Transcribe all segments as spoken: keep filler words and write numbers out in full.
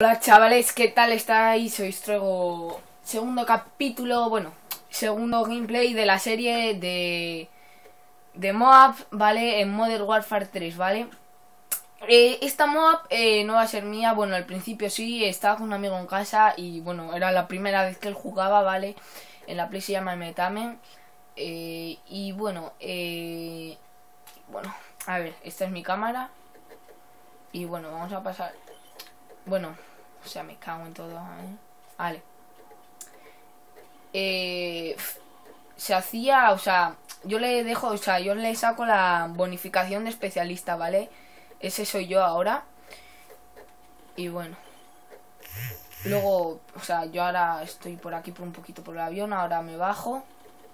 Hola chavales, ¿qué tal estáis? Hoy os traigo segundo capítulo, bueno, segundo gameplay de la serie de, de Moab, ¿vale? En Modern Warfare tres, ¿vale? Eh, esta Moab eh, no va a ser mía, bueno, al principio sí, estaba con un amigo en casa y bueno, era la primera vez que él jugaba, ¿vale? En la Play se llama Metamen. Eh, y bueno, eh, bueno, a ver, esta es mi cámara. Y bueno, vamos a pasar. Bueno, o sea, me cago en todo, ¿eh? Vale. Eh, se hacía, o sea, yo le dejo, o sea, yo le saco la bonificación de especialista, ¿vale? Ese soy yo ahora. Y bueno. Luego, o sea, yo ahora estoy por aquí por un poquito por el avión, ahora me bajo.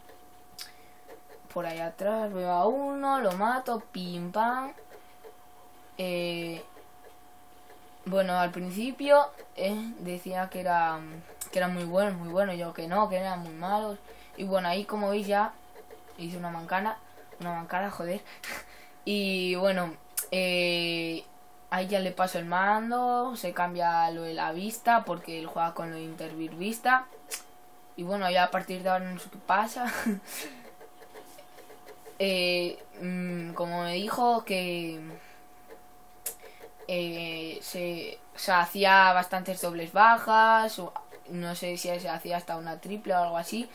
Por ahí atrás veo a uno, lo mato, pim pam. Eh, bueno, al principio eh, decía que era que era muy bueno, muy bueno, yo que no, que eran muy malos. Y bueno, ahí como veis ya hice una mancana, una mancana, joder. Y bueno, eh, ahí ya le paso el mando, se cambia lo de la vista porque él juega con lo de intervir vista. Y bueno, ya a partir de ahora no sé qué pasa. eh, mmm, como me dijo que eh, se, o sea, hacía bastantes dobles bajas, o no sé si se hacía hasta una triple o algo así.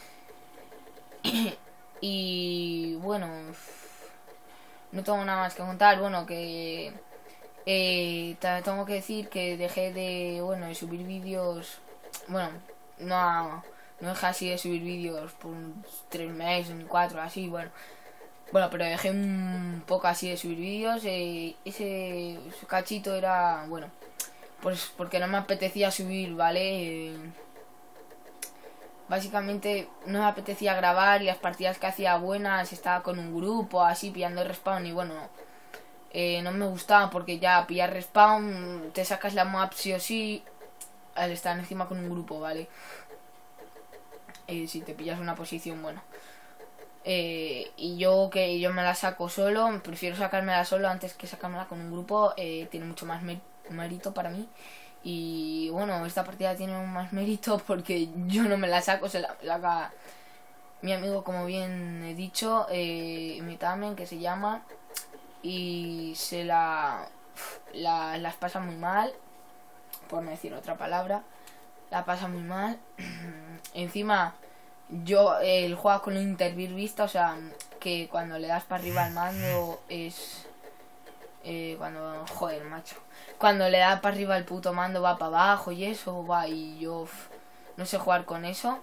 Y bueno, no tengo nada más que contar. Bueno, que eh, tengo que decir que dejé de, bueno, de subir vídeos. Bueno, no, no dejé así de subir vídeos por tres meses, ni cuatro, así, bueno. Bueno, pero dejé un poco así de subir vídeos. Eh, ese, ese cachito era, bueno, pues porque no me apetecía subir, ¿vale? Eh, básicamente no me apetecía grabar y las partidas que hacía buenas estaba con un grupo así pillando respawn y bueno, eh, no me gustaba porque ya pillar respawn te sacas la map sí o sí al estar encima con un grupo, ¿vale? Eh, si te pillas una posición, bueno. Eh, y yo que yo me la saco solo, prefiero sacármela solo antes que sacármela con un grupo, eh, tiene mucho más mérito para mí. Y bueno, esta partida tiene más mérito porque yo no me la saco, se la saca mi amigo, como bien he dicho, eh, Metamen, que se llama, y se la, la las pasa muy mal, por no decir otra palabra, la pasa muy mal. Encima yo eh, el juego con intervir vista, o sea, que cuando le das para arriba al mando es eh, cuando, joder, macho, cuando le da para arriba el puto mando va para abajo y eso va, y yo uf, no sé jugar con eso.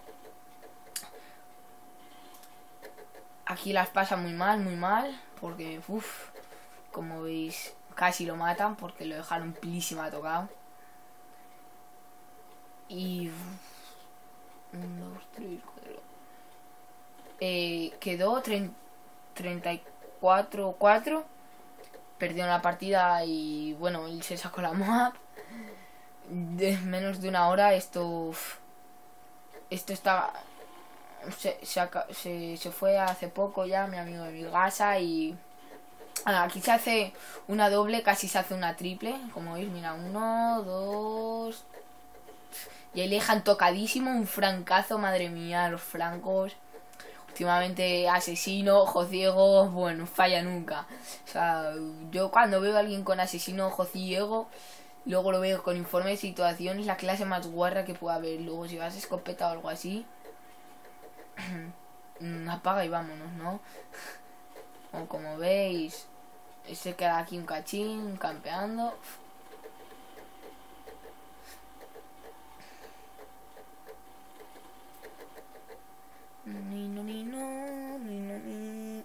Aquí las pasa muy mal, muy mal, porque uff, como veis casi lo matan porque lo dejaron pilísima tocado. Y uno, dos, tres, cuatro. Eh, quedó treinta y cuatro cuatro. Perdió la partida y bueno, él se sacó la Moab. De menos de una hora esto uf, esto está se, se, se, se fue hace poco ya mi amigo de mi casa y aquí se hace una doble, casi se hace una triple, como veis, mira, uno, dos, y ahí le dejan tocadísimo, un francazo, madre mía, los francos. Últimamente asesino, ojo ciego, bueno, falla nunca. O sea, yo cuando veo a alguien con asesino, ojo ciego, luego lo veo con informe de situación, es la clase más guarra que pueda haber. Luego si vas a escopeta o algo así, apaga y vámonos, ¿no? O como veis, se queda aquí un cachín, campeando. Ni no, ni no, ni no, ni.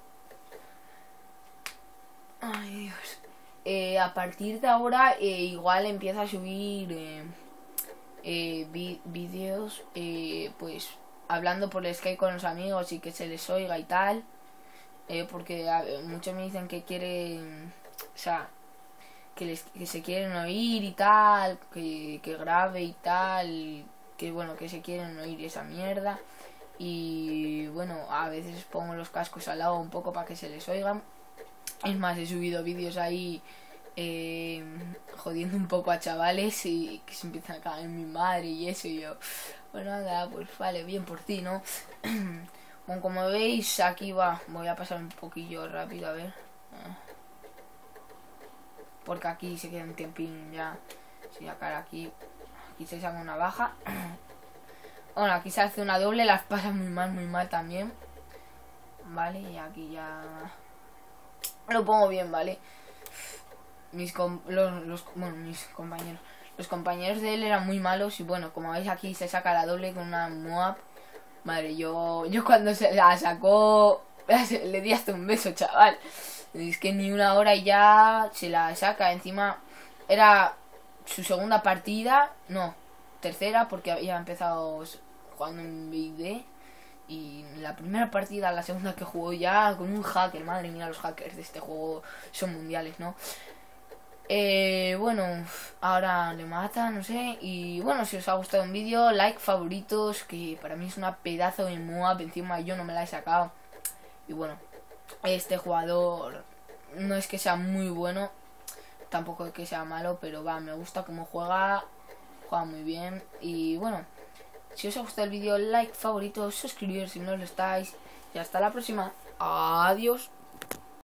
Ay, Dios. Eh, a partir de ahora, eh, igual empieza a subir eh, eh, vi vídeos, eh, pues hablando por Skype con los amigos y que se les oiga y tal. Eh, porque a, muchos me dicen que quieren, o sea, que, les, que se quieren oír y tal, que, que grabe y tal, que bueno, que se quieren oír esa mierda. Y bueno, a veces pongo los cascos al lado un poco para que se les oigan. Es más, he subido vídeos ahí eh, jodiendo un poco a chavales y que se empiezan a cagar en mi madre y eso, y yo, bueno, nada, pues vale, bien por ti, ¿no? Bueno, como veis, aquí va, voy a pasar un poquillo rápido, a ver. Porque aquí se queda un tiempín ya. Si sacar aquí, aquí se saca una baja. Bueno, aquí se hace una doble, las pasa muy mal, muy mal también. Vale, y aquí ya lo pongo bien, ¿vale? Mis com los, los, bueno, mis compañeros. Los compañeros de él eran muy malos y bueno, como veis aquí se saca la doble con una Moab. Madre, yo, yo cuando se la sacó le di hasta un beso, chaval. Es que ni una hora y ya se la saca. Encima era su segunda partida, no, tercera, porque había empezado jugando en Big D. Y la primera partida, la segunda que jugó ya con un hacker. Madre mía, los hackers de este juego son mundiales, ¿no? Eh, bueno, ahora le mata, no sé. Y bueno, si os ha gustado un vídeo, like, favoritos, que para mí es una pedazo de Moab. Encima yo no me la he sacado. Y bueno, este jugador no es que sea muy bueno, tampoco es que sea malo, pero va, me gusta cómo juega, juega muy bien. Y bueno, si os ha gustado el vídeo, like, favoritos, suscribiros si no lo estáis. Y hasta la próxima. Adiós.